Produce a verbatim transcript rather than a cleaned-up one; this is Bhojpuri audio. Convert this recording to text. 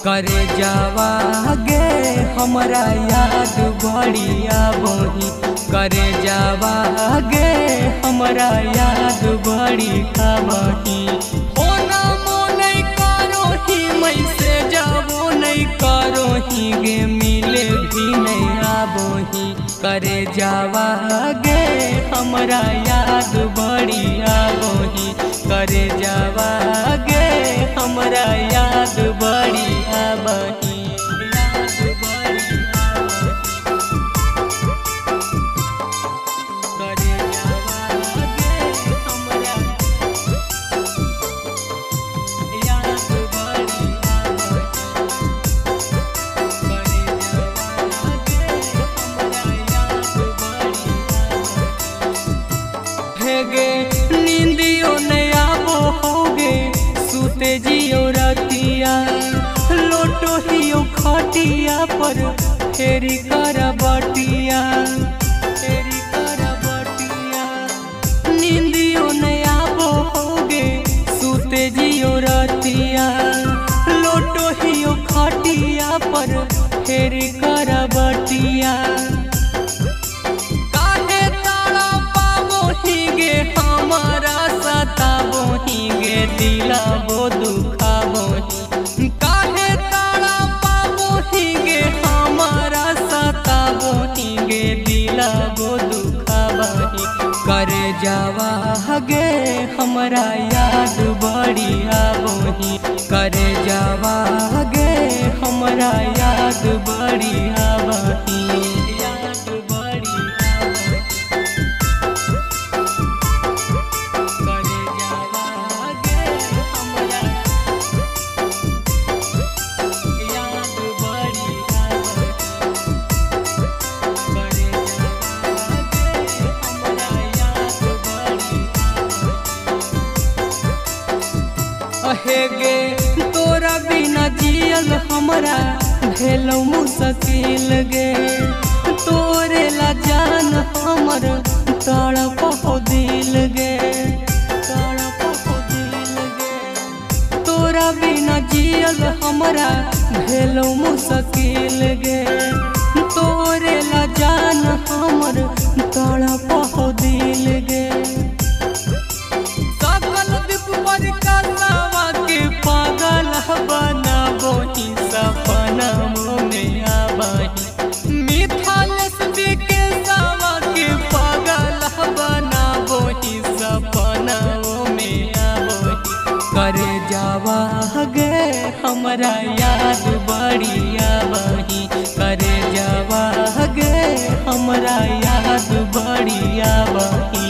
करे जावा गे हमरा याद बढ़िया बही करे जावा गे हमरा याद बड़ी बही ओना मोने करो ही मैं से जाबो नहीं करो ही गे मिले भी नहीं आबोही करे जावा गे हमरा याद बढ़िया बही करे जावा गे हमरा याद बढ़िया बही गे नींदियो नहीं आबो होगे सुते जियो रतिया लोटो हियो खटिया पर फेरी कर बटिया फेरी कर बटिया नींदियो नहीं आबो होगे सुते जियो रतिया लोटो हियो खटिया पर फेरी कर बटिया हमारा सताबो ही गे दिला वो दुखाबो काहे ताड़ा पाबो ही गे हमारा सताबो ही गे दिला वो दुखाबो करे जावा गे हमरा याद बढ़िया बही करे जावा गे हमरा याद बढ़िया बही गे तोरा बिना जियल हमरा भेलौ मुश्किल गे तोरे ला जान हमर तड़प हो दिल गे तड़प हो दिल गे तोरा बिना जियल हमरा भेलौ मुश्किल गे तोरे ला जान हमर तड़प हो दिल गे पागल बनाबो ही सपना में आबही मिथालेश के सावा के पागल बनाबो ही सपना में आबही करे जावा गे हमरा याद बढ़िया बही करे जावा गे हमरा याद बढ़िया बही।